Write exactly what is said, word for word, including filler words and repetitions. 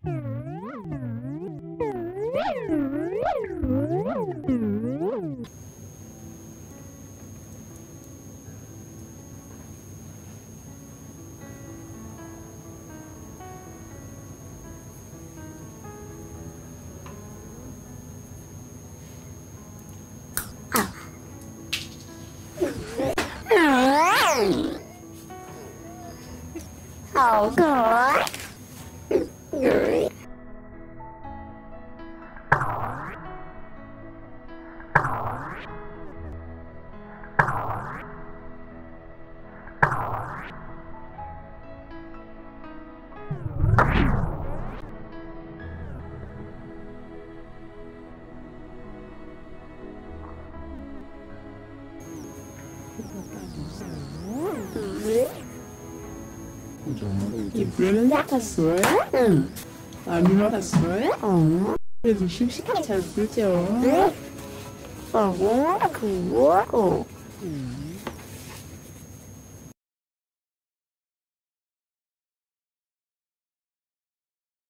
Oh God. 입으로는 닦았어요? 응. 많이 먹었어요? 어. 그래도 씩씩하게 잘 불죠. 어, 그거. 음.